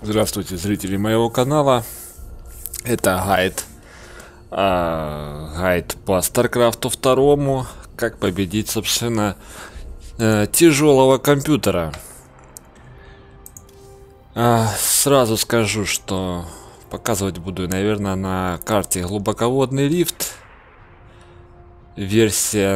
Здравствуйте, зрители моего канала. Это гайд по Старкрафту 2, как победить, собственно, тяжелого компьютера. Сразу скажу, что показывать буду, наверное, на карте глубоководный рифт, версия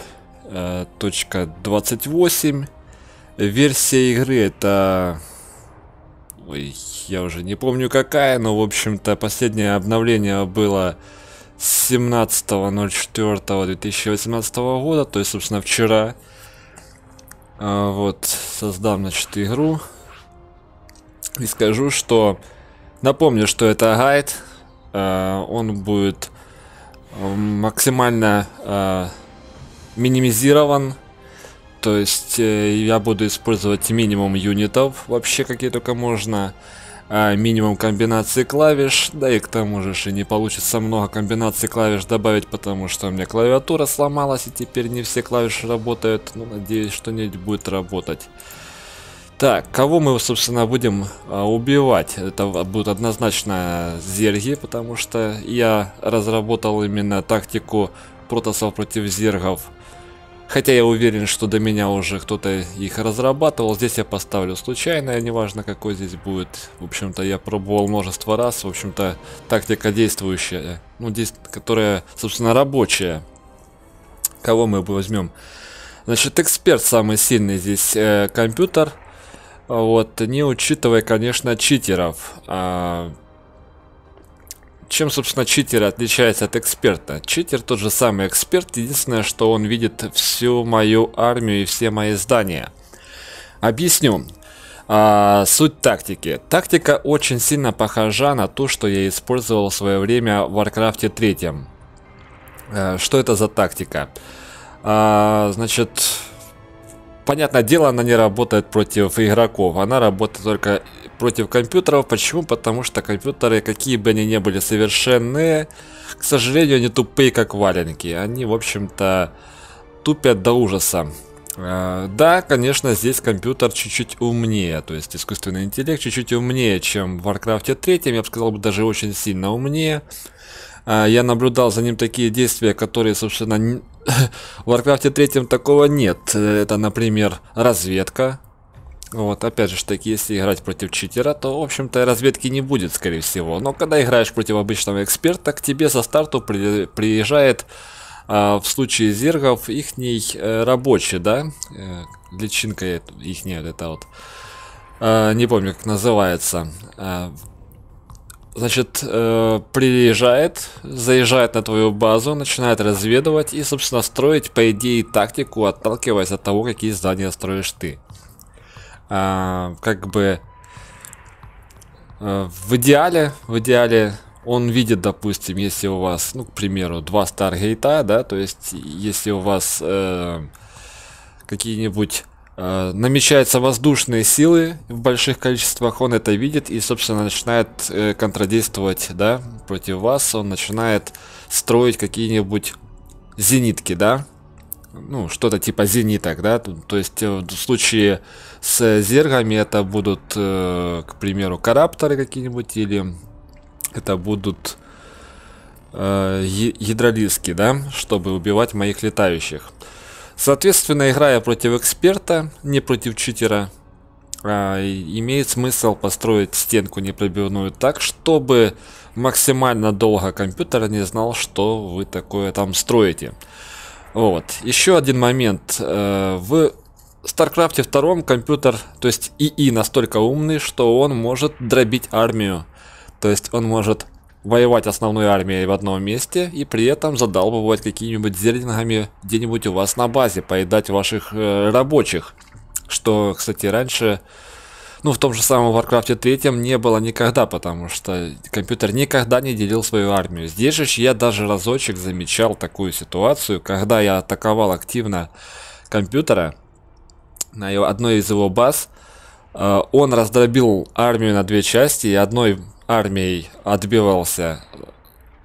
0.28. Версия игры это... Ой, я уже не помню какая, но в общем-то последнее обновление было 17.04.2018 года, то есть собственно вчера. Вот, создам, значит, игру и скажу, что напомню, что это гайд, он будет максимально минимизирован. То есть я буду использовать минимум юнитов, вообще какие только можно, минимум комбинаций клавиш, да и к тому же и не получится много комбинаций клавиш добавить, потому что у меня клавиатура сломалась и теперь не все клавиши работают, ну надеюсь, что-нибудь будет работать. Так, кого мы, собственно, будем убивать? Это будут однозначно зерги, потому что я разработал именно тактику протоссов против зергов. Хотя я уверен, что до меня уже кто-то их разрабатывал. Здесь я поставлю случайно, неважно какой здесь будет. В общем-то, я пробовал множество раз. В общем-то, тактика действующая. Ну, которая, собственно, рабочая. Кого мы возьмем? Значит, эксперт самый сильный здесь компьютер. Вот, не учитывая, конечно, читеров. Чем, собственно, читер отличается от эксперта? Читер тот же самый эксперт, единственное, что он видит всю мою армию и все мои здания. Объясню. Суть тактики. Тактика очень сильно похожа на ту, что я использовал в свое время в Warcraft 3. Что это за тактика? Значит, понятное дело, она не работает против игроков, она работает только против компьютеров. Почему? Потому что компьютеры, какие бы они ни были совершенные, к сожалению, они тупые, как валенки. Они, в общем-то, тупят до ужаса. Да, конечно, здесь компьютер чуть-чуть умнее, то есть искусственный интеллект чуть-чуть умнее, чем в Warcraft 3, я бы сказал, даже очень сильно умнее. Я наблюдал за ним такие действия, которые, собственно, в Warcraft 3 такого нет. Это, например, разведка. Вот, опять же таки, если играть против читера, то, в общем-то, разведки не будет, скорее всего. Но когда играешь против обычного эксперта, к тебе со старту приезжает, в случае зергов, ихний рабочий, да, личинка ихняя, это вот, не помню, как называется. Значит, приезжает, заезжает на твою базу, начинает разведывать и, собственно, строить, по идее, тактику, отталкиваясь от того, какие здания строишь ты. Как бы в идеале он видит, допустим, если у вас, ну, к примеру, 2 Старгейта, да, то есть если у вас какие-нибудь намечаются воздушные силы в больших количествах, он это видит и, собственно, начинает контрдействовать, да, против вас. Он начинает строить какие-нибудь зенитки, да, ну, что-то типа зениток, да, то есть в случае с зергами это будут, к примеру, карапторы какие-нибудь, или это будут ядролиски, да, чтобы убивать моих летающих. Соответственно, играя против эксперта, не против читера, имеет смысл построить стенку непробивную так, чтобы максимально долго компьютер не знал, что вы такое там строите. Вот. Еще один момент. В StarCraft 2 компьютер, то есть ИИ, настолько умный, что он может дробить армию. То есть он может воевать основной армией в одном месте и при этом задалбывать какими-нибудь зерлингами где-нибудь у вас на базе, поедать ваших рабочих. Что, кстати, раньше, ну, в том же самом Warcraft 3 не было никогда, потому что компьютер никогда не делил свою армию. Здесь же я даже разочек замечал такую ситуацию, когда я атаковал активно компьютера на одной из его баз. Он раздробил армию на 2 части и одной армией отбивался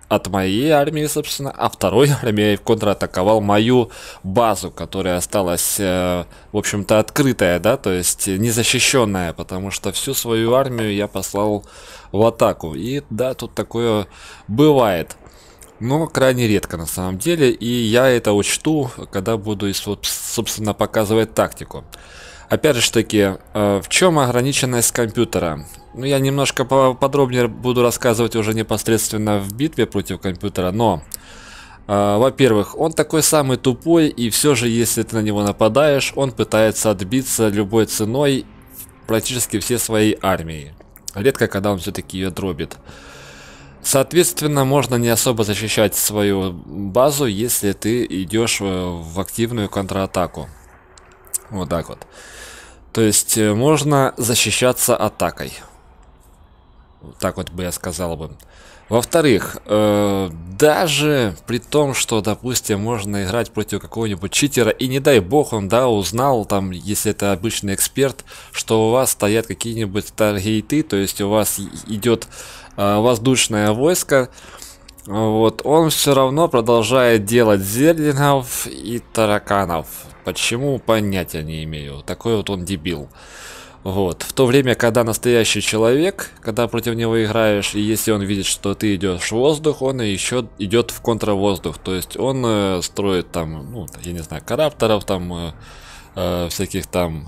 от моей армии, собственно, а второй армией контратаковал мою базу, которая осталась, в общем-то, открытая, да, то есть незащищенная, потому что всю свою армию я послал в атаку. И да, тут такое бывает, но крайне редко на самом деле, и я это учту, когда буду, собственно, показывать тактику. Опять же таки, в чем ограниченность компьютера? Ну, я немножко подробнее буду рассказывать уже непосредственно в битве против компьютера, но, во-первых, он такой самый тупой, и все же, если ты на него нападаешь, он пытается отбиться любой ценой практически все своей армии. Редко, когда он все-таки ее дробит. Соответственно, можно не особо защищать свою базу, если ты идешь в активную контратаку. Вот так вот. То есть можно защищаться атакой. Так вот бы я сказал бы. Во-вторых, даже при том, что, допустим, можно играть против какого-нибудь читера, и не дай бог он, да, узнал, там, если это обычный эксперт, что у вас стоят какие-нибудь таргейты, то есть у вас идет воздушное войско, вот, он все равно продолжает делать зерлингов и тараканов. Почему, понятия не имею. Такой вот он дебил. Вот. В то время, когда настоящий человек, когда против него играешь, и если он видит, что ты идешь в воздух, он еще идет в контравоздух. То есть он строит там, ну, я не знаю, карапторов, там, всяких там...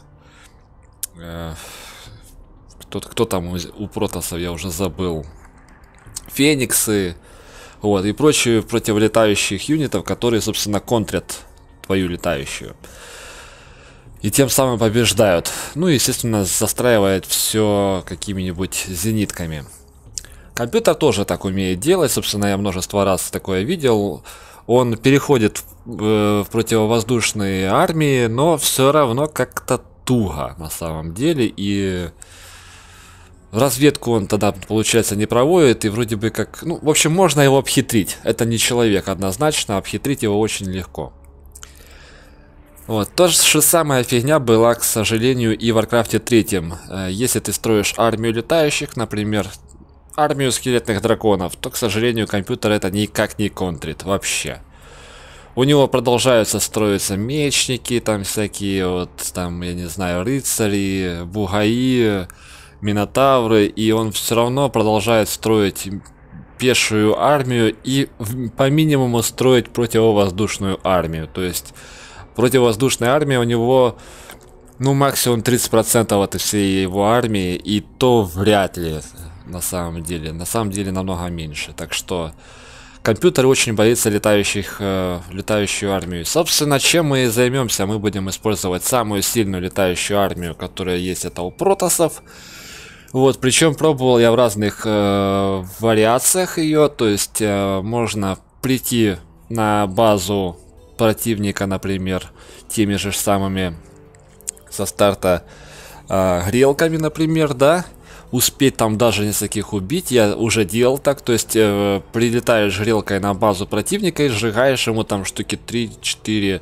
кто там у протоссов, я уже забыл. Фениксы, вот, и прочие противолетающих юнитов, которые, собственно, контрят твою летающую. И тем самым побеждают. Ну и, естественно, застраивает все какими-нибудь зенитками. Компьютер тоже так умеет делать. Собственно, я множество раз такое видел. Он переходит в противовоздушные армии, но все равно как-то туго на самом деле. И разведку он тогда, получается, не проводит. И вроде бы как... Ну, в общем, можно его обхитрить. Это не человек однозначно. Обхитрить его очень легко. Вот, то же самая фигня была, к сожалению, и в Warcraft 3. Если ты строишь армию летающих, например, армию скелетных драконов, то, к сожалению, компьютер это никак не контрит вообще. У него продолжаются строиться мечники, там всякие вот, там, я не знаю, рыцари, бугаи, минотавры, и он все равно продолжает строить пешую армию и по минимуму строить противовоздушную армию, то есть... Противовоздушная армия у него, ну, максимум 30% от всей его армии, и то вряд ли, на самом деле. На самом деле намного меньше. Так что компьютер очень боится летающую армию. Собственно, чем мы и займемся? Мы будем использовать самую сильную летающую армию, которая есть, это у протоссов. Вот, причем пробовал я в разных вариациях ее, то есть можно прийти на базу противника, например, теми же самыми со старта грелками, например, да, успеть там даже нескольких убить, я уже делал так, то есть прилетаешь грелкой на базу противника и сжигаешь ему там штуки 3-4,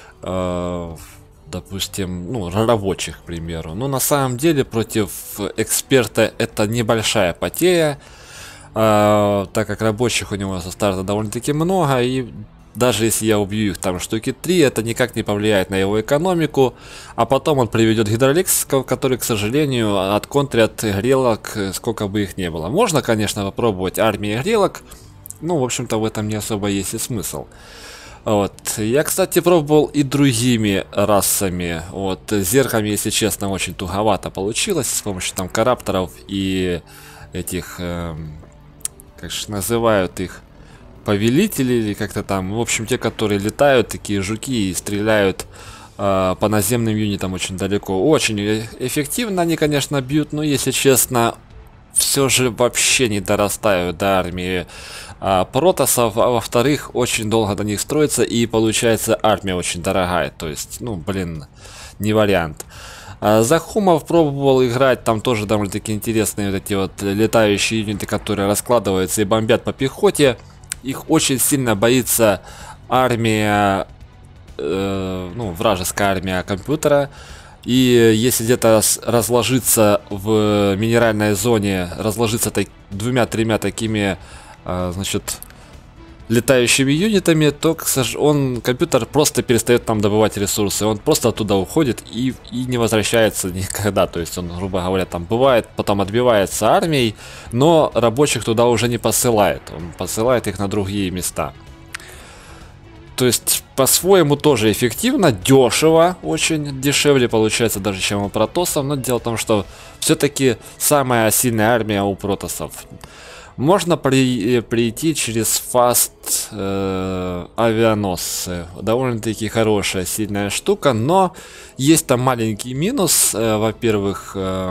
допустим, ну, рабочих, к примеру. Но на самом деле против эксперта это небольшая потеря, так как рабочих у него со старта довольно-таки много, и даже если я убью их там штуки 3, это никак не повлияет на его экономику. А потом он приведет гидроликс, который, к сожалению, отконтрят грелок, сколько бы их не было. Можно, конечно, попробовать армии грелок. Ну, в общем-то, в этом не особо есть и смысл. Вот. Я, кстати, пробовал и другими расами. Вот. Зерками, если честно, очень туговато получилось. С помощью там карапторов и этих... как же называют их? Повелители или как-то там, в общем, те, которые летают, такие жуки, и стреляют по наземным юнитам очень далеко. Очень эффективно они, конечно, бьют, но, если честно, все же вообще не дорастают до армии протоссов, а во-вторых, очень долго до них строится, и получается армия очень дорогая, то есть, ну, блин, не вариант. За хумов пробовал играть, там тоже довольно-таки интересные вот эти вот летающие юниты, которые раскладываются и бомбят по пехоте. Их очень сильно боится армия, ну, вражеская армия компьютера. И если где-то разложиться в минеральной зоне, разложиться двумя-тремя такими, значит, летающими юнитами, то компьютер просто перестает там добывать ресурсы, он просто оттуда уходит и не возвращается никогда, то есть он, грубо говоря, там бывает, потом отбивается армией, но рабочих туда уже не посылает, он посылает их на другие места. То есть по-своему тоже эффективно, дешево, очень дешевле получается даже, чем у протоссов, но дело в том, что все-таки самая сильная армия у протоссов. Можно прийти через фаст авианосцы. Довольно-таки хорошая, сильная штука, но есть там маленький минус. Во-первых,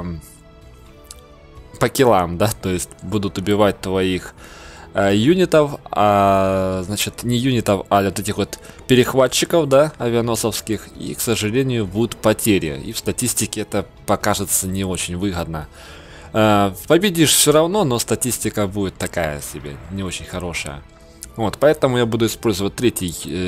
по киллам, да, то есть будут убивать твоих юнитов, значит, не юнитов, а вот этих вот перехватчиков, да, авианосовских, и, к сожалению, будут потери. И в статистике это покажется не очень выгодно. Победишь все равно, но статистика будет такая себе, не очень хорошая. Вот, поэтому я буду использовать третий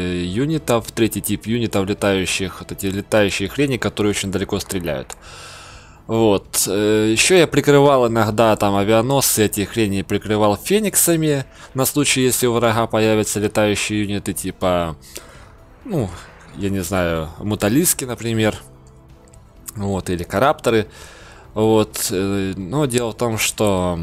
тип юнитов летающих, вот эти летающие хрени, которые очень далеко стреляют. Вот, еще я прикрывал иногда там авианосцы, эти хрени прикрывал фениксами, на случай, если у врага появятся летающие юниты, типа, ну, я не знаю, муталиски, например, вот, или карапторы. Вот, но дело в том, что,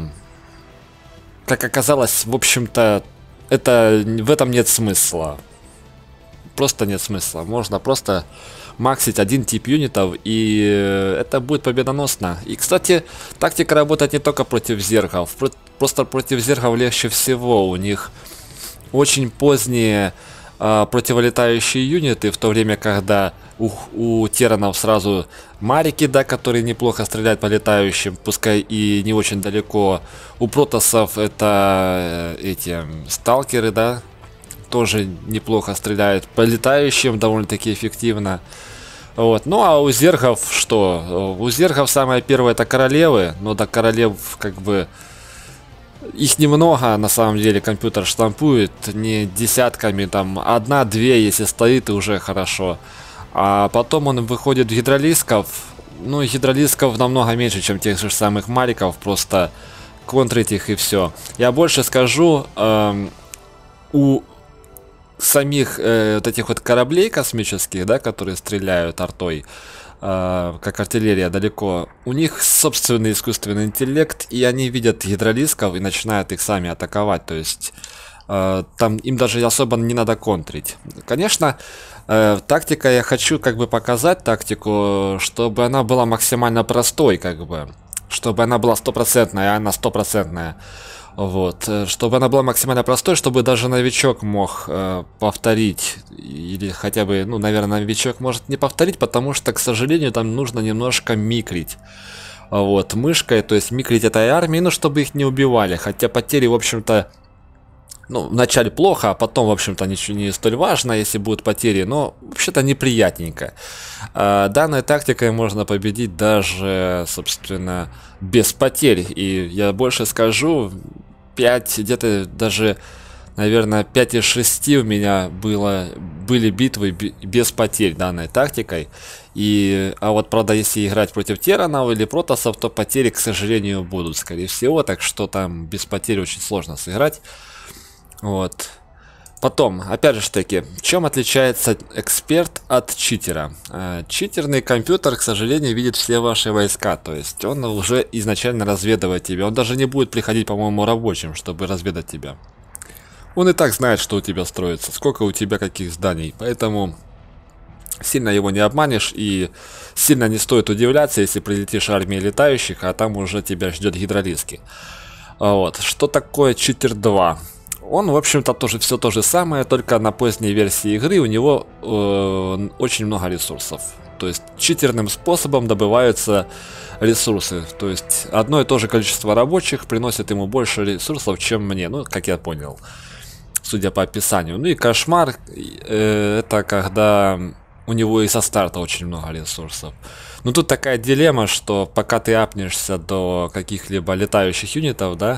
как оказалось, в общем-то, в этом нет смысла. Просто нет смысла. Можно просто максить один тип юнитов, и это будет победоносно. И, кстати, тактика работает не только против зергов. Просто против зергов легче всего. У них очень поздние противолетающие юниты, в то время, когда у теранов сразу марики, да, которые неплохо стреляют по летающим, пускай и не очень далеко. У протоссов это эти сталкеры, да, тоже неплохо стреляют по летающим, довольно-таки эффективно. Вот. Ну а у зергов что? У зергов самое первое это королевы, но до королев как бы их немного, на самом деле, компьютер штампует, не десятками, там, одна-две, если стоит, и уже хорошо. А потом он выходит в гидролисков, ну, гидролисков намного меньше, чем тех же самых мариков, просто контрить их и все. Я больше скажу, у самих вот этих вот кораблей космических, да, которые стреляют артой, как артиллерия далеко, у них собственный искусственный интеллект, и они видят гидролисков и начинают их сами атаковать, то есть там им даже особо не надо контрить. Конечно, тактика, я хочу как бы показать тактику, чтобы она была максимально простой, как бы, чтобы она была стопроцентная, а она стопроцентная. Вот, чтобы она была максимально простой, чтобы даже новичок мог повторить, или хотя бы, ну, наверное, новичок может не повторить, потому что, к сожалению, там нужно немножко микрить. Вот, мышкой, то есть микрить этой армии, ну, чтобы их не убивали, хотя потери, в общем-то, ну, вначале плохо, а потом, в общем-то, ничего не столь важно, если будут потери, но вообще-то неприятненько. Данной тактикой можно победить даже, собственно, без потерь. И я больше скажу, 5, где-то даже, наверное, 5 из 6 у меня были битвы без потерь данной тактикой. А вот, правда, если играть против теранов или протоссов, то потери, к сожалению, будут, скорее всего, так что там без потерь очень сложно сыграть. Вот. Потом, опять же таки, в чем отличается эксперт от читера? Читерный компьютер, к сожалению, видит все ваши войска, то есть он уже изначально разведывает тебя. Он даже не будет приходить, по-моему, рабочим, чтобы разведать тебя. Он и так знает, что у тебя строится, сколько у тебя каких зданий, поэтому сильно его не обманешь, и сильно не стоит удивляться, если прилетишь армией летающих, а там уже тебя ждет гидролиски. Вот. Что такое читер 2? Он, в общем-то, тоже все то же самое, только на поздней версии игры у него очень много ресурсов. То есть читерным способом добываются ресурсы. То есть одно и то же количество рабочих приносит ему больше ресурсов, чем мне. Ну, как я понял, судя по описанию. Ну и кошмар, это когда у него и со старта очень много ресурсов. Но тут такая дилемма, что пока ты апнешься до каких-либо летающих юнитов, да,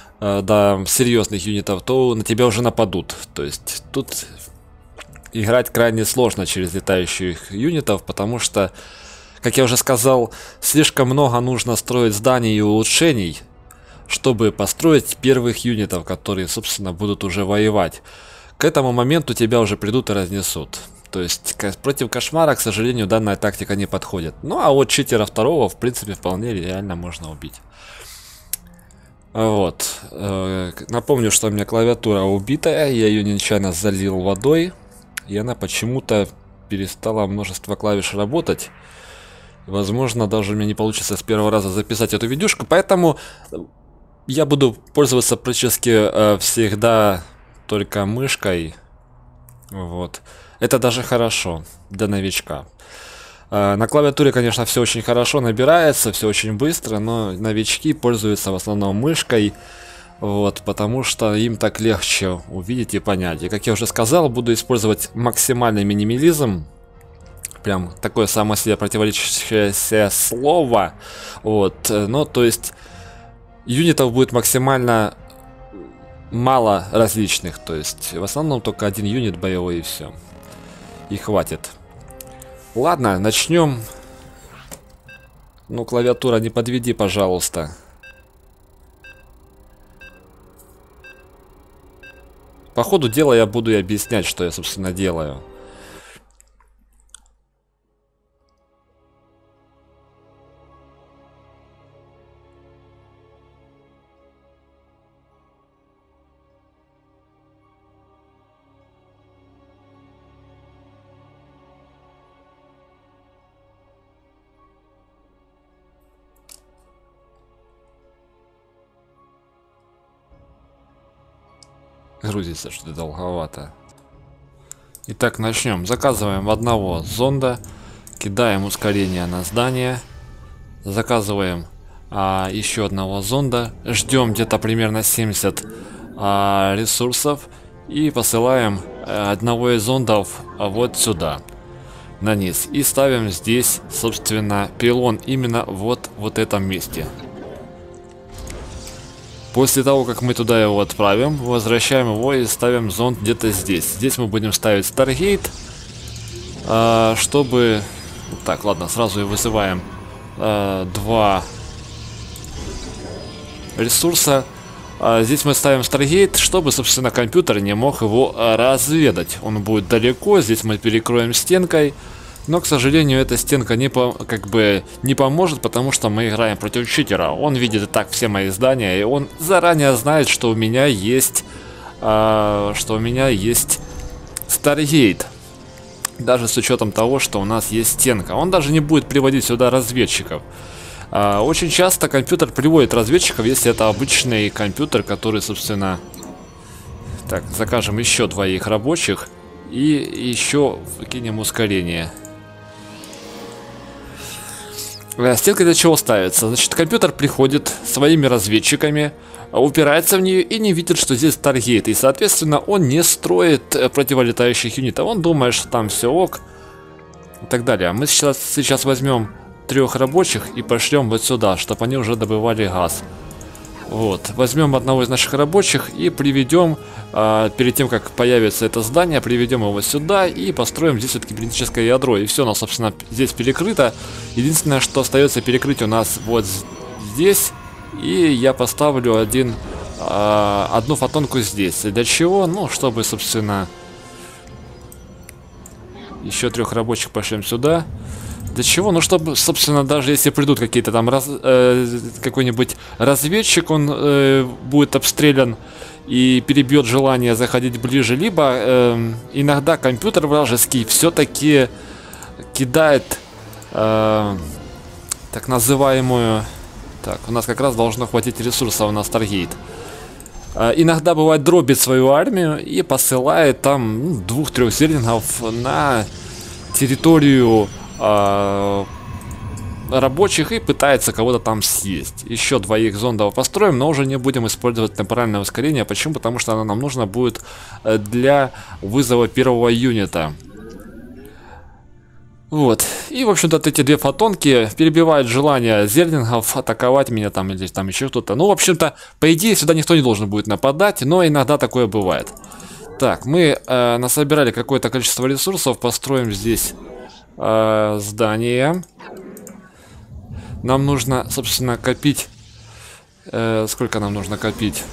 до серьезных юнитов, то на тебя уже нападут. То есть тут играть крайне сложно через летающих юнитов, потому что, как я уже сказал, слишком много нужно строить зданий и улучшений, чтобы построить первых юнитов, которые, собственно, будут уже воевать. К этому моменту тебя уже придут и разнесут. То есть против кошмара, к сожалению, данная тактика не подходит. Ну а вот читера второго, в принципе, вполне реально можно убить. Вот. Напомню, что у меня клавиатура убитая, я ее нечаянно залил водой, и она почему-то перестала множество клавиш работать. Возможно, даже у меня не получится с первого раза записать эту видюшку, поэтому я буду пользоваться практически всегда только мышкой. Вот. Это даже хорошо для новичка. На клавиатуре, конечно, все очень хорошо набирается, все очень быстро, но новички пользуются в основном мышкой, вот, потому что им так легче увидеть и понять. И, как я уже сказал, буду использовать максимальный минимализм. Прям такое само себе противоречащее слово. Вот, ну, то есть юнитов будет максимально мало различных, то есть в основном только один юнит боевой и все. И хватит. Ладно, начнем. Ну, клавиатура, не подведи, пожалуйста. По ходу дела я буду и объяснять, что я, собственно, делаю. Грузится что-то долговато. Итак, начнем. Заказываем одного зонда, кидаем ускорение на здание, заказываем еще одного зонда, ждем где-то примерно 70 ресурсов и посылаем одного из зондов вот сюда, на низ, и ставим здесь, собственно, пилон именно вот в этом месте. После того, как мы туда его отправим, возвращаем его и ставим зонд где-то здесь. Здесь мы будем ставить Stargate, чтобы... Так, ладно, сразу и вызываем два ресурса. Здесь мы ставим Stargate, чтобы, собственно, компьютер не мог его разведать. Он будет далеко, здесь мы перекроем стенкой. Но, к сожалению, эта стенка не поможет, потому что мы играем против читера. Он видит и так все мои здания, и он заранее знает, что у меня есть Stargate. Даже с учетом того, что у нас есть стенка. Он даже не будет приводить сюда разведчиков. Очень часто компьютер приводит разведчиков, если это обычный компьютер, который, собственно... Так, закажем еще двоих рабочих и еще кинем ускорение. Стенка для чего ставится? Значит, компьютер приходит своими разведчиками, упирается в нее и не видит, что здесь Stargate. И, соответственно, он не строит противолетающих юнитов. Он думает, что там все ок и так далее. Мы сейчас возьмем 3 рабочих и пошлем вот сюда, чтобы они уже добывали газ. Вот, возьмем одного из наших рабочих и приведем, перед тем, как появится это здание, приведем его сюда и построим здесь вот кибернетическое ядро. И все у нас, собственно, здесь перекрыто. Единственное, что остается перекрыть у нас вот здесь. И я поставлю одну фотонку здесь. Для чего? Ну, чтобы, собственно, еще 3 рабочих пошлем сюда. Для чего? Ну, чтобы, собственно, даже если придут какие-то там какой-нибудь разведчик, он будет обстрелян и перебьет желание заходить ближе, либо иногда компьютер вражеский все-таки кидает так называемую... Так, у нас как раз должно хватить ресурсов на Stargate. Иногда бывает дробит свою армию и посылает там 2-3 зерлингов на территорию рабочих и пытается кого-то там съесть. Еще 2 зондов построим, но уже не будем использовать темпоральное ускорение. Почему? Потому что оно нам нужно будет для вызова первого юнита. Вот. И, в общем-то, эти 2 фотонки перебивают желание зерлингов атаковать меня там или там еще кто-то. Ну, в общем-то, по идее, сюда никто не должен будет нападать, но иногда такое бывает. Так, мы насобирали какое-то количество ресурсов, построим здесь здание. Нам нужно, собственно, копить Сколько нам нужно копить?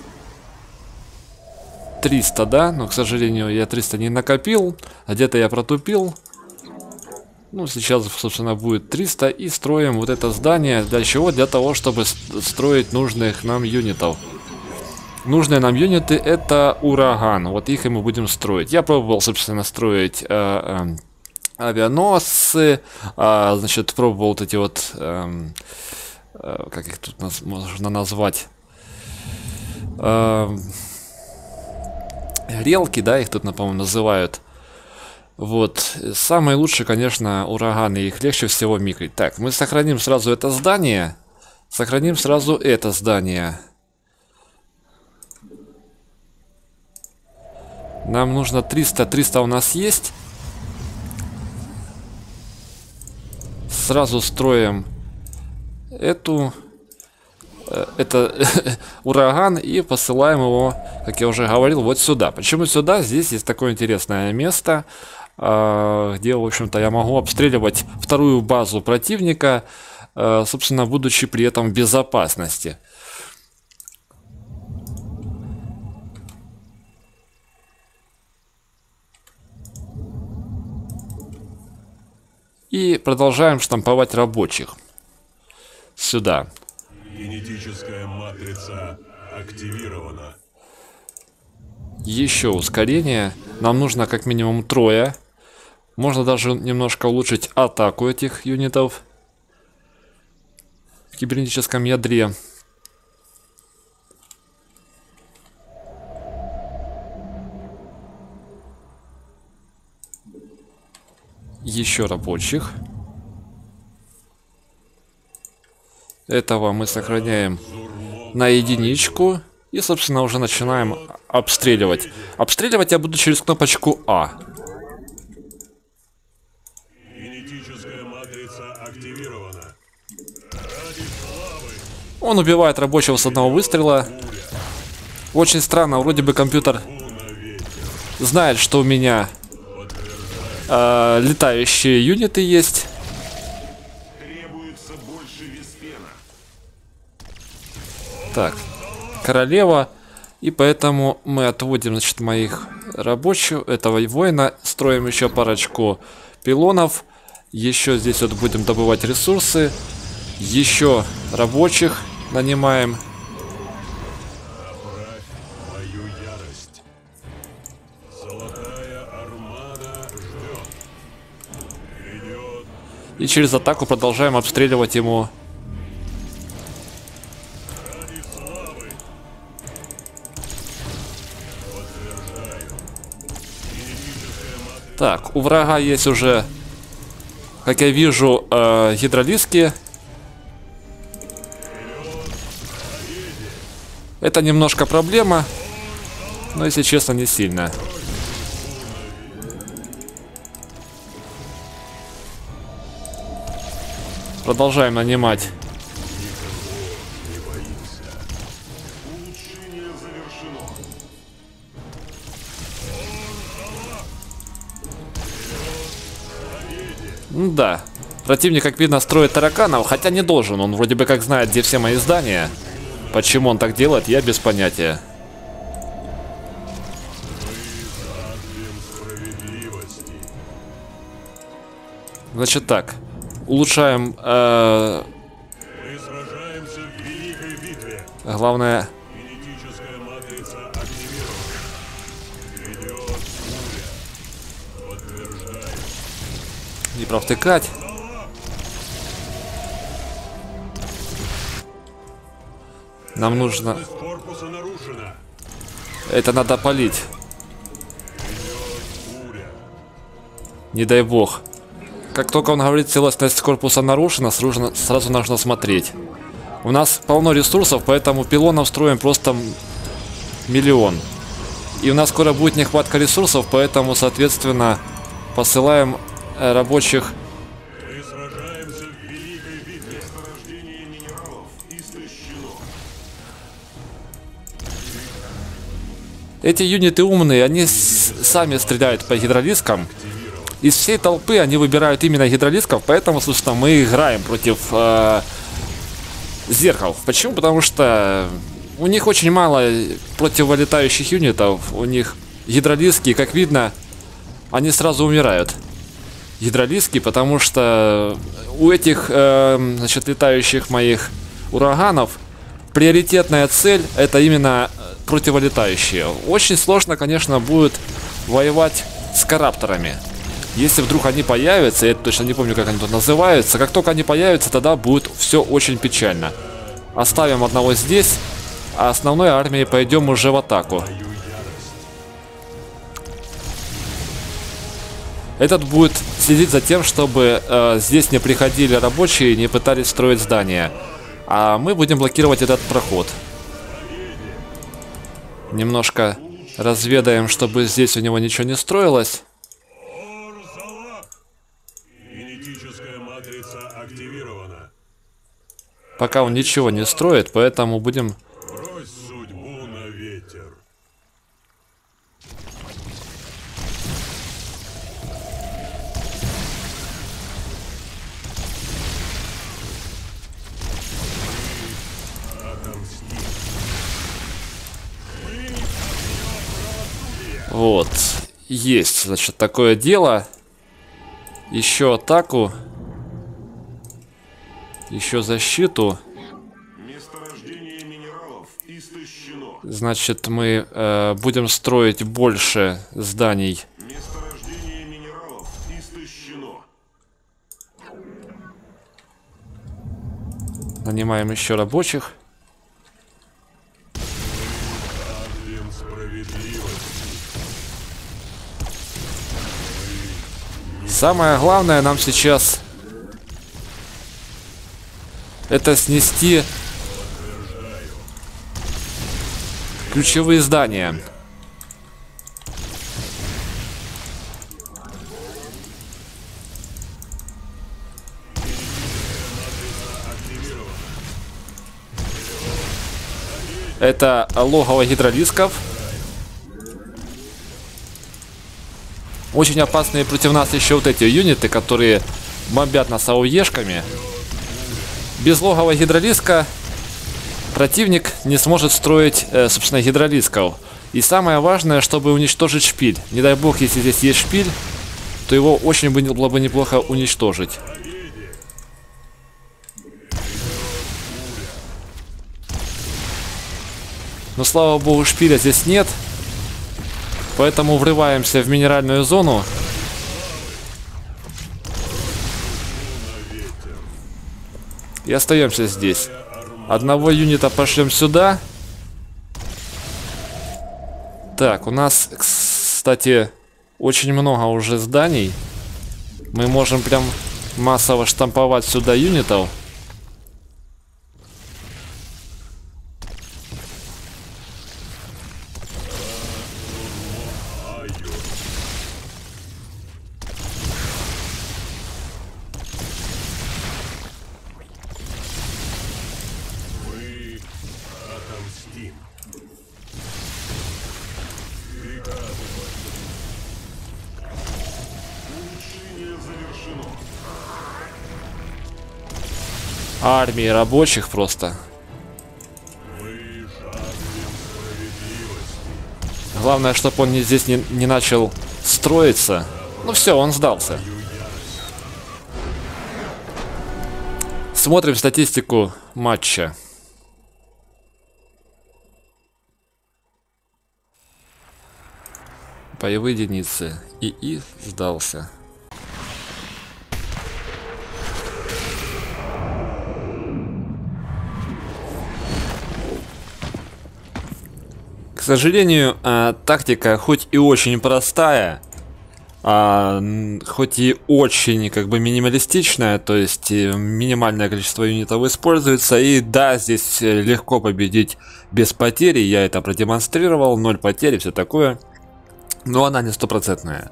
300, да? Но, к сожалению, я 300 не накопил. Где-то я протупил. Ну, сейчас, собственно, будет 300. И строим вот это здание. Для чего? Для того, чтобы строить нужных нам юнитов. Нужные нам юниты — это ураган. Вот их и мы будем строить. Я пробовал, собственно, строить авианосцы. Значит, пробовал вот эти вот... как их тут можно назвать? Релки, да, их тут, по-моему, называют. Вот. Самые лучшие, конечно, ураганы. Их легче всего микрить. Так, мы сохраним сразу это здание. Сохраним сразу это здание. Нам нужно 300. 300 у нас есть. Сразу строим это ураган и посылаем его, как я уже говорил, вот сюда. Почему сюда? Здесь есть такое интересное место, где, в общем-то, я могу обстреливать вторую базу противника, собственно, будучи при этом в безопасности. И продолжаем штамповать рабочих. Сюда. Генетическая матрица активирована. Еще ускорение. Нам нужно как минимум 3. Можно даже немножко улучшить атаку этих юнитов в кибернетическом ядре. Еще рабочих. Этого мы сохраняем на единичку. И, собственно, уже начинаем обстреливать. Обстреливать я буду через кнопочку А. Генетическая матрица активирована. Он убивает рабочего с одного выстрела. Очень странно, вроде бы компьютер знает, что у меня летающие юниты есть. Так, королева. И поэтому мы отводим, значит, моих рабочих, этого воина. Строим еще парочку пилонов. Еще здесь вот будем добывать ресурсы. Еще рабочих нанимаем. И через атаку продолжаем обстреливать ему. Так, у врага есть уже, как я вижу, гидролиски. Это немножко проблема, но, если честно, не сильно. Продолжаем нанимать. Ну да. Противник, как видно, строит тараканов, хотя не должен. Он вроде бы как знает, где все мои здания. Почему он так делает, я без понятия. Значит так. Улучшаем. Мы сражаемся в великой битве. Главное. Генетическая матрица активирована. Идет буря. Подтверждаю. Не провтыкать. Нам нужно. Корпуса нарушена. Это надо полить. Идет буря. Не дай бог. Как только он говорит, целостность корпуса нарушена, сразу нужно смотреть. У нас полно ресурсов, поэтому пилонов строим просто миллион. И у нас скоро будет нехватка ресурсов, поэтому, соответственно, посылаем рабочих. Мы сражаемся в великой битве. Месторождение минералов истощено. Эти юниты умные, они сами стреляют по гидролискам. Из всей толпы они выбирают именно гидролисков, поэтому, собственно, мы играем против зеркал. Почему? Потому что у них очень мало противолетающих юнитов. У них гидролизки, как видно, они сразу умирают. Гидролизки, потому что у этих, значит, летающих моих ураганов приоритетная цель это именно противолетающие. Очень сложно, конечно, будет воевать с карапторами. Если вдруг они появятся, я точно не помню, как они тут называются, как только они появятся, тогда будет все очень печально. Оставим одного здесь, а основной армией пойдем уже в атаку. Этот будет следить за тем, чтобы здесь не приходили рабочие и не пытались строить здания. А мы будем блокировать этот проход. Немножко разведаем, чтобы здесь у него ничего не строилось. Генетическая матрица активирована. Пока он ничего не строит, поэтому будем... Брось судьбу на ветер. Вот. Есть, значит, такое дело. Еще атаку. Еще защиту. Месторождение минералов истощено. Значит, мы будем строить больше зданий. Месторождение минералов истощено. Нанимаем еще рабочих. Жаждем справедливости. Самое главное нам сейчас это снести ключевые здания. Это логово гидролисков. Очень опасные против нас еще вот эти юниты, которые бомбят нас АОЕшками. Без логова гидролиска противник не сможет строить, собственно, гидролисков. И самое важное, чтобы уничтожить шпиль. Не дай бог, если здесь есть шпиль, то его очень было бы неплохо уничтожить. Но, слава богу, шпиля здесь нет. Поэтому врываемся в минеральную зону. И остаемся здесь. Одного юнита пошлем сюда. Так, у нас, кстати, очень много уже зданий. Мы можем прям массово штамповать сюда юнитов. Армии рабочих просто. Главное, чтобы он здесь не начал строиться. Ну все, он сдался. Смотрим статистику матча. Боевые единицы. ИИ сдался. К сожалению, тактика хоть и очень простая, хоть и очень как бы минималистичная, то есть минимальное количество юнитов используется, и да, здесь легко победить без потери, я это продемонстрировал, 0 потерь, все такое, но она не стопроцентная.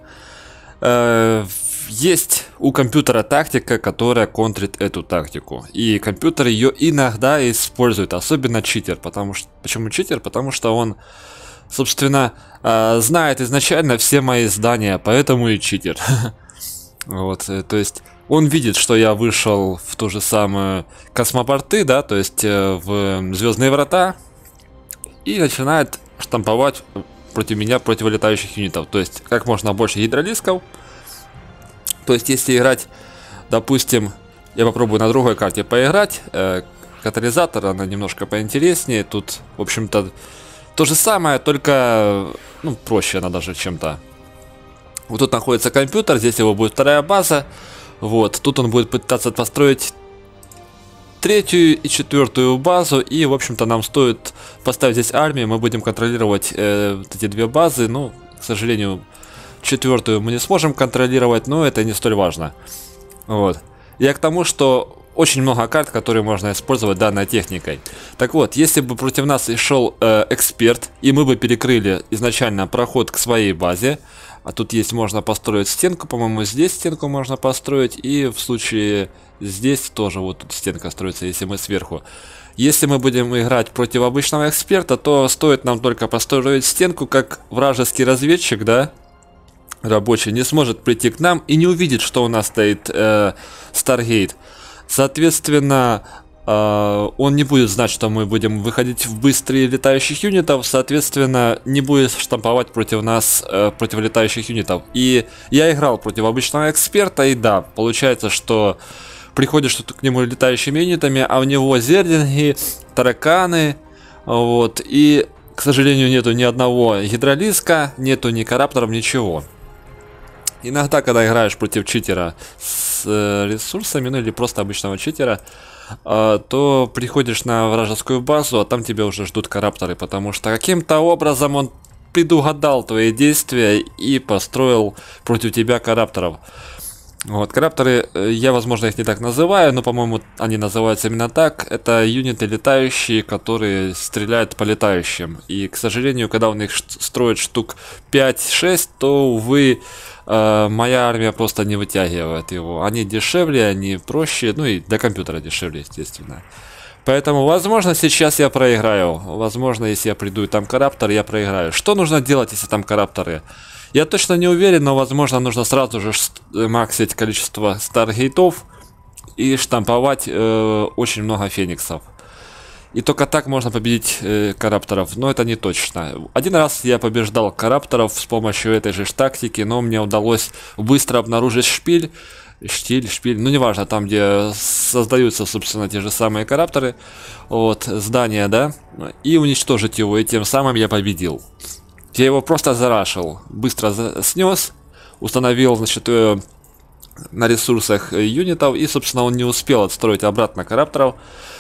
Есть у компьютера тактика, которая контрит эту тактику. И компьютер ее иногда использует, особенно читер. Почему читер? Потому что он, собственно, знает изначально все мои здания, поэтому и читер. Вот, то есть Он видит, что я вышел в ту же самую космопорты, да, то есть в Звездные врата, и начинает штамповать против меня противолетающих юнитов. То есть как можно больше гидролисков. То есть если играть, допустим, я попробую на другой карте поиграть, катализатор, она немножко поинтереснее. Тут, в общем-то, то же самое, только, ну, проще она даже чем-то. Вот тут находится компьютер, здесь его будет вторая база. Вот, тут он будет пытаться построить третью и четвертую базу. И, в общем-то, нам стоит поставить здесь армию. Мы будем контролировать вот эти две базы. Ну, к сожалению, четвертую мы не сможем контролировать, но это не столь важно. Вот. Я к тому, что очень много карт, которые можно использовать данной техникой. Так вот, если бы против нас и шел эксперт, и мы бы перекрыли изначально проход к своей базе, а тут есть, можно построить стенку, по-моему, здесь стенку можно построить, и в случае здесь тоже вот тут стенка строится, если мы сверху. Если мы будем играть против обычного эксперта, то стоит нам только построить стенку, как вражеский разведчик, да, рабочий, не сможет прийти к нам и не увидит, что у нас стоит Stargate. Соответственно, он не будет знать, что мы будем выходить в быстрые летающих юнитов, соответственно, не будет штамповать против нас против летающих юнитов. И я играл против обычного эксперта, и да, получается, что приходишь тут к нему летающими юнитами, а у него зерлинги, тараканы, вот, и, к сожалению, нету ни одного гидролиска, нету ни карапторов, ничего. Иногда, когда играешь против читера с ресурсами, ну или просто обычного читера, то приходишь на вражескую базу, а там тебя уже ждут карапторы, потому что каким-то образом он предугадал твои действия и построил против тебя карапторов. Вот, карапторы, я, возможно, их не так называю, но, по-моему, они называются именно так. Это юниты летающие, которые стреляют по летающим. И, к сожалению, когда он их строит штук 5-6, то, увы, моя армия просто не вытягивает его. Они дешевле, они проще, ну и для компьютера дешевле, естественно. Поэтому, возможно, сейчас я проиграю. Возможно, если я приду и там караптор, я проиграю. Что нужно делать, если там карапторы? Я точно не уверен, но, возможно, нужно сразу же максить количество старгейтов и штамповать очень много фениксов. И только так можно победить карапторов, но это не точно. Один раз я побеждал карапторов с помощью этой же тактики, но мне удалось быстро обнаружить шпиль, ну неважно, там где создаются, собственно, те же самые карапторы, вот, здания, да, и уничтожить его, и тем самым я победил. Я его просто зарашил, быстро снес, установил, значит, на ресурсах юнитов, и, собственно, он не успел отстроить обратно карапторов,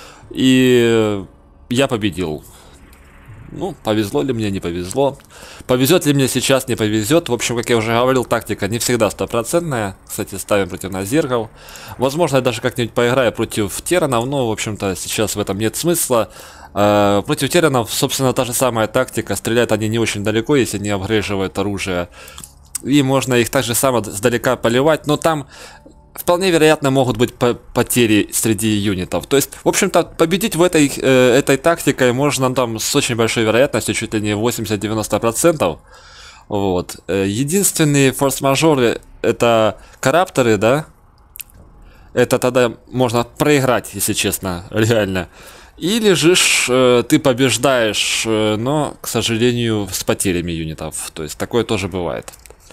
и я победил. Ну, повезло ли мне, не повезло. Повезет ли мне сейчас, не повезет. В общем, как я уже говорил, тактика не всегда стопроцентная. Кстати, ставим против нас зеркал. Возможно, я даже как-нибудь поиграю против терранов, но, в общем-то, сейчас в этом нет смысла. Против терранов, собственно, та же самая тактика. Стреляют они не очень далеко, если не апгрейживают оружие. И можно их так же само сдалека поливать, но там вполне вероятно могут быть потери среди юнитов. То есть, в общем-то, победить в этой тактикой можно там с очень большой вероятностью, чуть ли не 80-90%. Вот. Единственные форс-мажоры это карапторы, да? Это тогда можно проиграть, если честно, реально. Или же ты побеждаешь, но, к сожалению, с потерями юнитов. То есть, такое тоже бывает.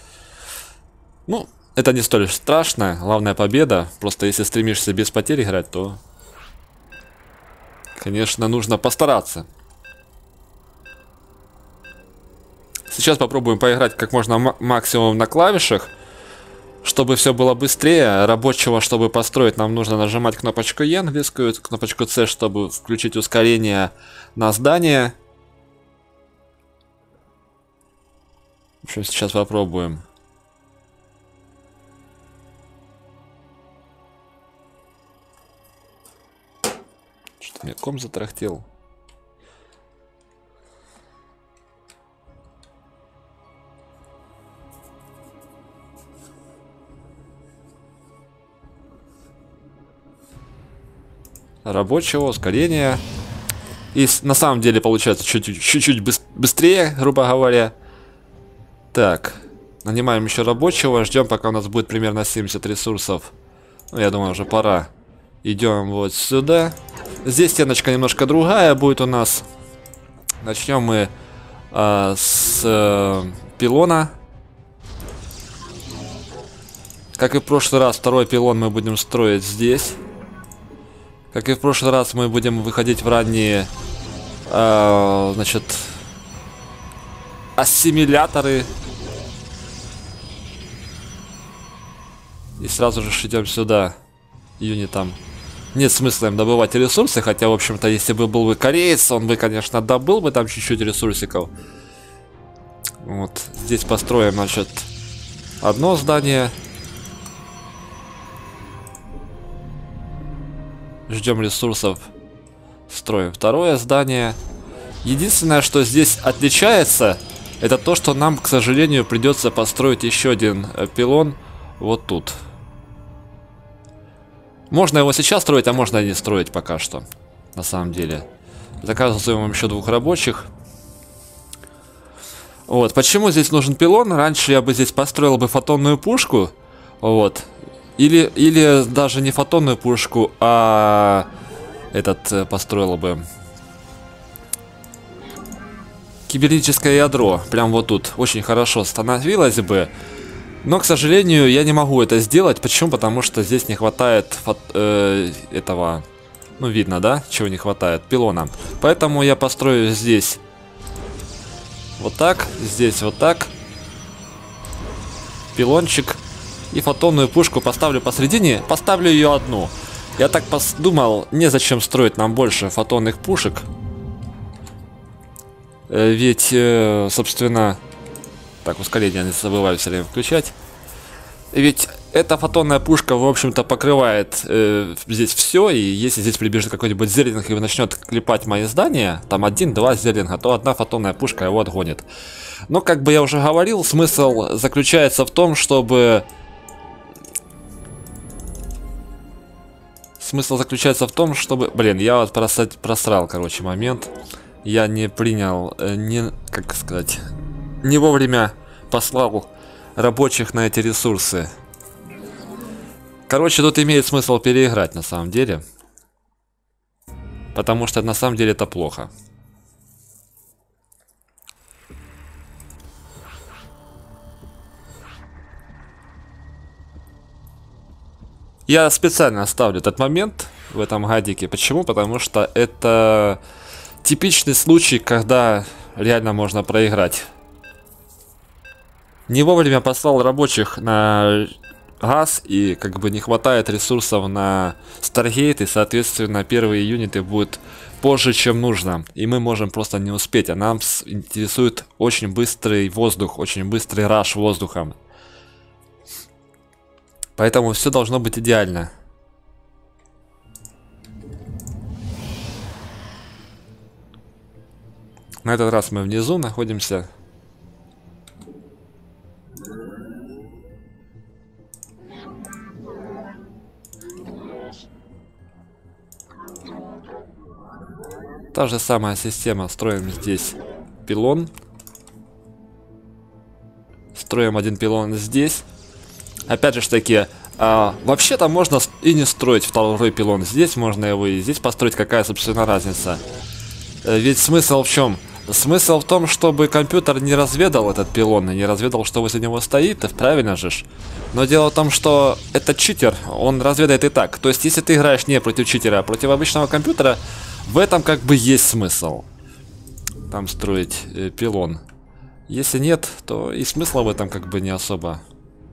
Ну, это не столь страшно, главная победа. Просто если стремишься без потерь играть, то, конечно, нужно постараться. Сейчас попробуем поиграть как можно максимум на клавишах, чтобы все было быстрее. Рабочего, чтобы построить, нам нужно нажимать кнопочку E английскую, кнопочку C, чтобы включить ускорение на здание. В общем, сейчас попробуем. Что-то мне ком затрахтел. Рабочего, ускорения. И на самом деле получается чуть-чуть быстрее, грубо говоря. Так, нанимаем еще рабочего, ждем, пока у нас будет примерно 70 ресурсов Ну, я думаю, уже пора. Идем вот сюда. Здесь стеночка немножко другая будет у нас. Начнем мы с пилона. Как и в прошлый раз, второй пилон мы будем строить здесь. Как и в прошлый раз, мы будем выходить в ранние, значит, ассимиляторы. И сразу же идем сюда, юнитом. Нет смысла им добывать ресурсы, хотя, в общем-то, если бы был бы кореец, он бы, конечно, добыл бы там чуть-чуть ресурсиков. Вот, здесь построим, значит, одно здание. Ждем ресурсов, строим второе здание. Единственное, что здесь отличается, это то, что нам, к сожалению, придется построить еще один пилон вот тут. Можно его сейчас строить, а можно и не строить пока что. На самом деле. Заказываем еще 2 рабочих. Вот. Почему здесь нужен пилон? Раньше я бы здесь построил бы фотонную пушку. Вот. Или даже не фотонную пушку, а построил бы кибернетическое ядро. Прям вот тут. Очень хорошо становилось бы. Но, к сожалению, я не могу это сделать. Почему? Потому что здесь не хватает этого... Ну, видно, да? Чего не хватает? Пилона. Поэтому я построю здесь вот так. Здесь вот так. Пилончик. И фотонную пушку поставлю посередине. Поставлю ее одну. Я так подумал, незачем строить нам больше фотонных пушек. Ведь, собственно... Так, ускорение не забываю все время включать. Ведь эта фотонная пушка, в общем-то, покрывает здесь все. И если здесь прибежит какой-нибудь зерлинг и начнет клепать мои здания, там 1-2 зерлинга, то одна фотонная пушка его отгонит. Но, как бы я уже говорил, смысл заключается в том, чтобы... Блин, я вот просрал, короче, момент. Я не принял, как сказать... Не вовремя послал рабочих на эти ресурсы. Короче, тут имеет смысл переиграть на самом деле. Потому что на самом деле это плохо. Я специально оставлю этот момент в этом гадике. Почему? Потому что это типичный случай, когда реально можно проиграть. Не вовремя послал рабочих на газ, и как бы не хватает ресурсов на Старгейт, и соответственно первые юниты будут позже, чем нужно. И мы можем просто не успеть, а нам интересует очень быстрый воздух, очень быстрый раш воздухом. Поэтому все должно быть идеально. На этот раз мы внизу находимся. Та же самая система. Строим здесь пилон. Строим один пилон здесь. Опять же таки, вообще-то можно и не строить второй пилон здесь. Можно его и здесь построить. Какая, собственно, разница? Ведь смысл в чем? Смысл в том, чтобы компьютер не разведал этот пилон и не разведал, что возле него стоит, правильно же ж. Но дело в том, что этот читер, он разведает и так. То есть, если ты играешь не против читера, а против обычного компьютера, в этом как бы есть смысл. Там строить пилон. Если нет, то и смысла в этом как бы не особо.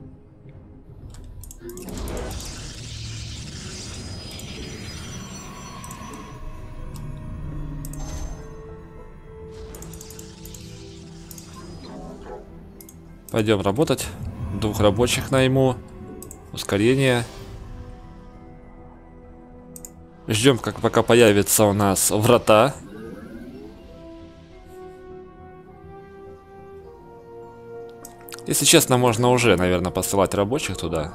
Пойдем работать. 2 рабочих найму. Ускорение. Ждем, пока появится у нас врата. Если честно, можно уже, наверное, посылать рабочих туда.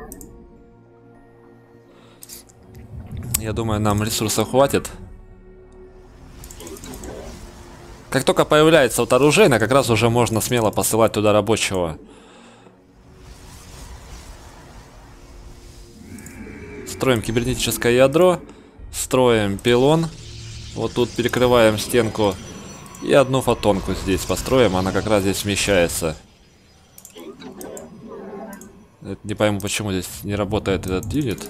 Я думаю, нам ресурсов хватит. Как только появляется вот оружейная, как раз уже можно смело посылать туда рабочего. строим кибернетическое ядро, строим пилон. Вот тут перекрываем стенку. И одну фотонку здесь построим, она как раз здесь вмещается. Не пойму, почему здесь не работает этот юнит.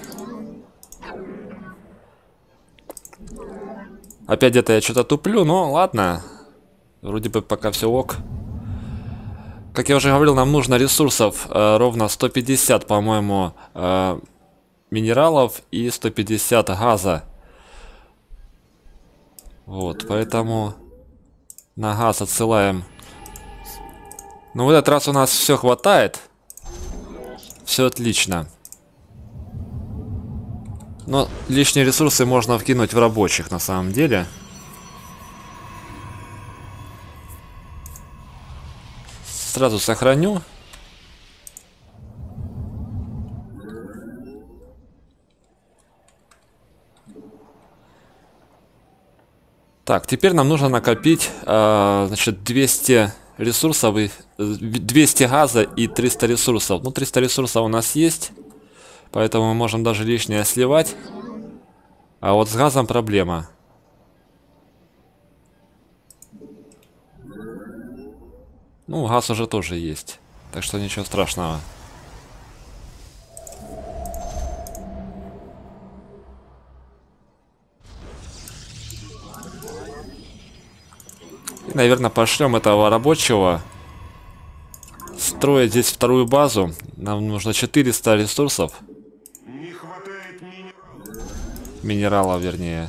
Опять где-то я что-то туплю, но ладно. Вроде бы пока все ок. Как я уже говорил, нам нужно ресурсов ровно 150, по-моему, минералов и 150 газа. Вот, поэтому на газ отсылаем. Ну, в этот раз у нас все хватает. Все отлично. Но лишние ресурсы можно вкинуть в рабочих на самом деле. Сразу сохраню. Так, теперь нам нужно накопить, значит, 200 ресурсов, 200 газа и 300 ресурсов. Ну, 300 ресурсов у нас есть, поэтому мы можем даже лишнее сливать. А вот с газом проблема. Ну, газ уже тоже есть, так что ничего страшного. И, наверное, пошлем этого рабочего строить здесь вторую базу. Нам нужно 400 ресурсов. Не хватает Минералов, вернее.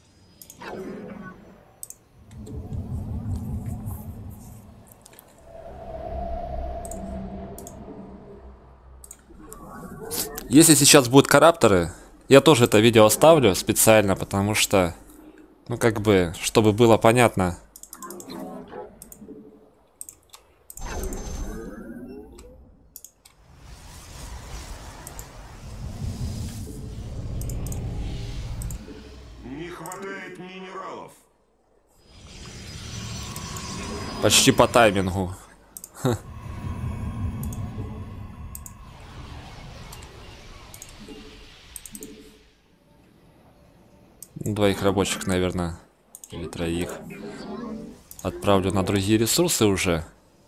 Если сейчас будут коррупторы, я тоже это видео оставлю специально, потому что, ну, как бы, чтобы было понятно. Не хватает минералов. Почти по таймингу. Двоих рабочих, наверное, или троих. Отправлю на другие ресурсы уже.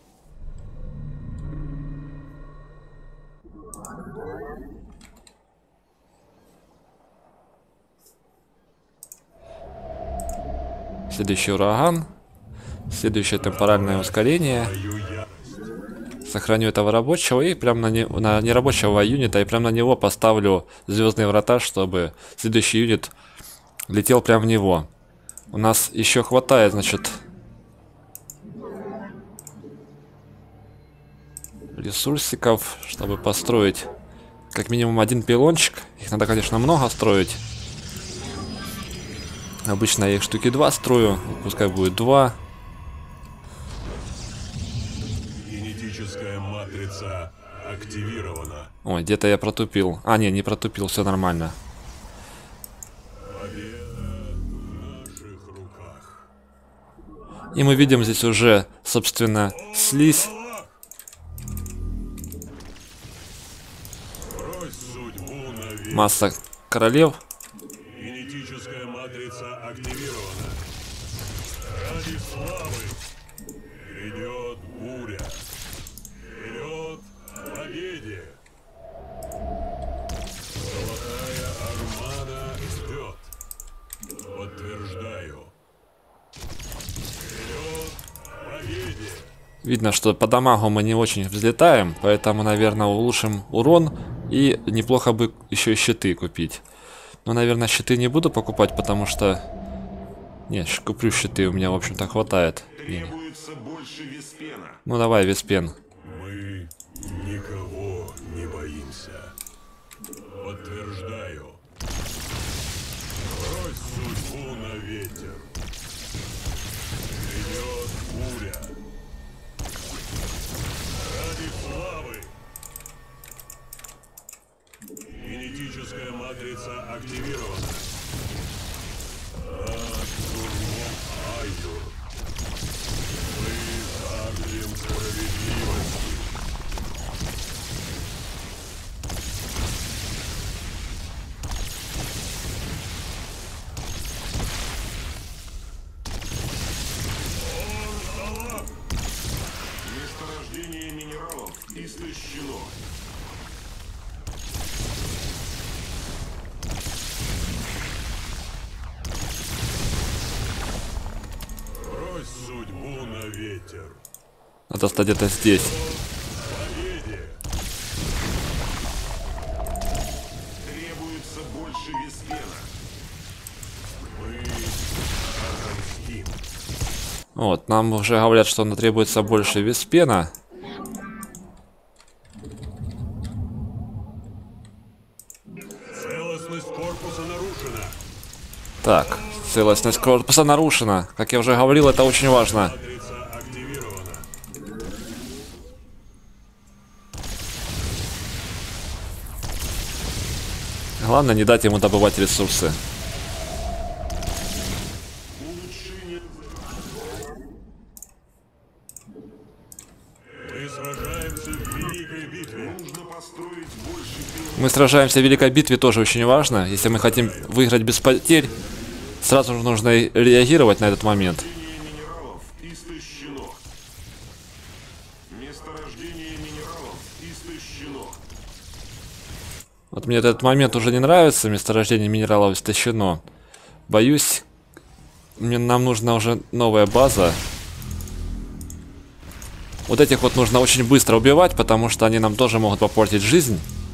Следующий ураган. Следующее темпоральное ускорение. Сохраню этого рабочего и прям на нерабочего юнита, и прям на него поставлю звездные врата, чтобы следующий юнит летел прямо в него. У нас еще хватает, значит, ресурсиков, чтобы построить как минимум один пилончик. Их надо, конечно, много строить. Обычно я их штуки 2 строю, пускай будет 2. Генетическая матрица активирована. Ой, где-то я протупил. А, не протупил, все нормально. Победа в наших руках. И мы видим здесь уже, собственно, слизь. Брось судьбу на ветер. Масса королев. Генетическая матрица активирована. Ради славы грядет буря. Вперед к победе. Золотая армада ждет. Подтверждаю. Вперед к победе. Видно, что по дамагу мы не очень взлетаем, поэтому, наверное, улучшим урон. И неплохо бы еще и щиты купить. Но, наверное, щиты не буду покупать, потому что... Нет, куплю щиты, у меня, в общем-то, хватает. Требуется больше Веспена. Ну, давай, Веспен. Мы никого не боимся. Подтверждаю. Брось судьбу на ветер. Грядет буря. Ради славы. Генетическая матрица активирована. Штурмом Айдур. Мы жаждем справедливости. ветер. Надо стать где-то здесь. Победе. Требуется больше виспена. Мы отомстим. Вот, нам уже говорят, что нам требуется больше виспена. Целостность корпуса нарушена. Так, целостность корпуса нарушена. Как я уже говорил, это очень важно. Матрица активирована. Главное не дать ему добывать ресурсы. Улучшение. Мы сражаемся в великой битве. Нужно построить больше пилот. Мы сражаемся в великой битве, тоже очень важно. Если мы хотим выиграть без потерь, сразу же нужно реагировать на этот момент. Минералов истощено. Месторождение минералов истощено. Вот мне этот момент уже не нравится, месторождение минералов истощено. Боюсь, нам нужна уже новая база. Вот этих вот нужно очень быстро убивать, потому что они нам тоже могут попортить жизнь.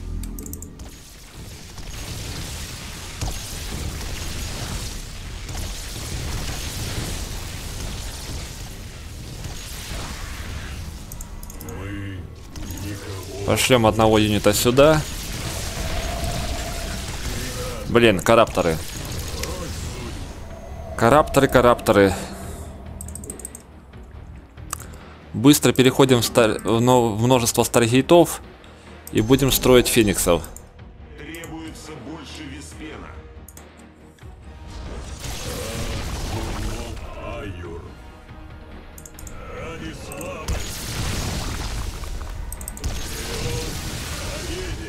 Мы никого. Пошлем одного юнита сюда. Блин, карапторы. Карапторы. Быстро переходим в множество старгейтов и будем строить фениксов. Требуется больше виспена. Айюр. Ради славы. Победе.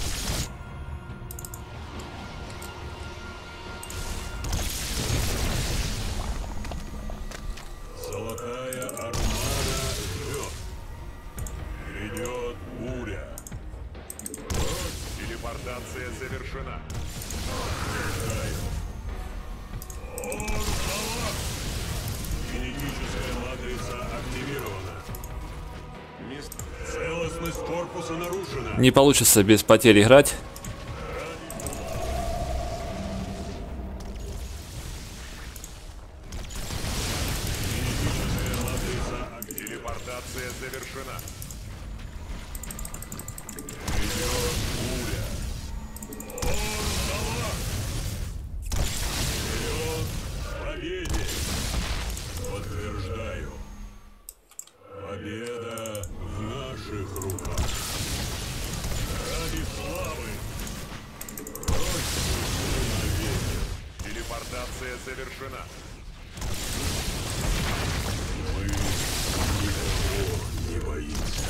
Золотая армада ждет. Грядет буря. Телепортация завершена. Генетическая матрица активирована. Целостность корпуса нарушена. Не получится без потерь играть. Телепортация завершена. Победе. Подтверждаю. Победа в наших руках. Ради славы. Телепортация завершена. Мы никого не боимся.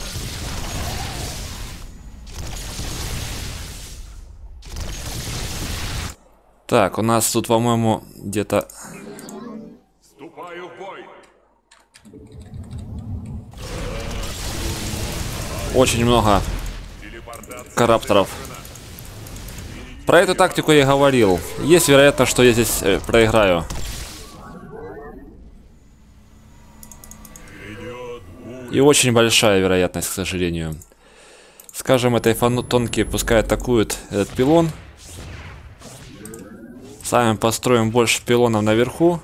Так, у нас тут, по-моему, где-то... Вступаю в бой. Очень много Телепортация карапторов. Про эту тактику я говорил. Есть вероятность, что я здесь проиграю. Грядет буря. И очень большая вероятность, к сожалению. Скажем, этой фотонке пускай атакует этот пилон. Сами построим больше пилонов наверху.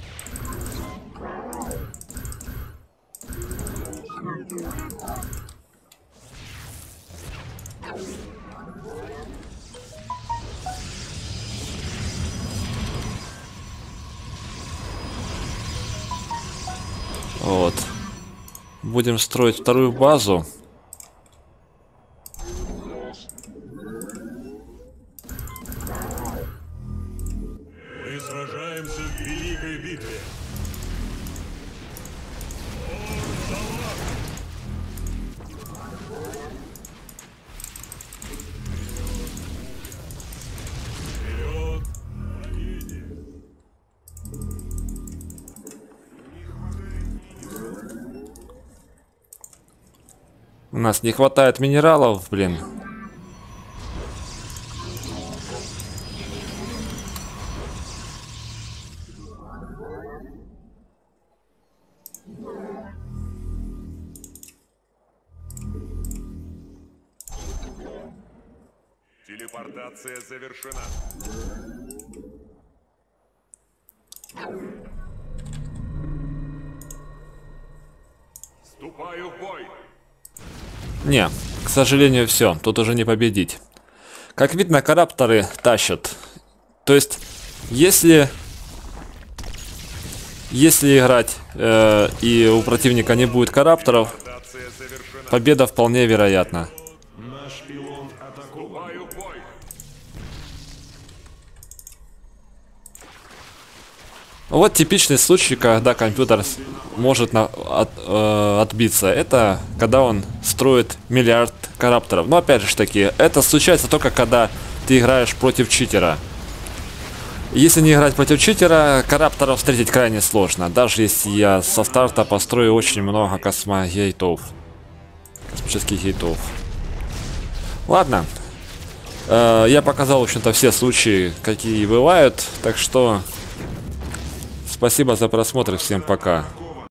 Вот. Будем строить вторую базу. Мы сражаемся в великой битве. Вперед! Победе! У нас не хватает минералов, блин. Телепортация завершена. Вступаю в бой. Не, к сожалению, все. Тут уже не победить. Как видно, карапторы тащат. То есть, если играть и у противника не будет карапторов, Телепортация завершена. победа вполне вероятна. Наш пилон атакован. Вступаю в бой. Вот типичный случай, когда компьютер может отбиться. Это когда он строит миллиард карапторов. Но опять же таки, это случается только когда ты играешь против читера. Если не играть против читера, карапторов встретить крайне сложно. Даже если я со старта построю очень много космогейтов. Космических гейтов. Ладно. Я показал, в общем-то, все случаи, какие бывают. Так что... Спасибо за просмотр, всем пока.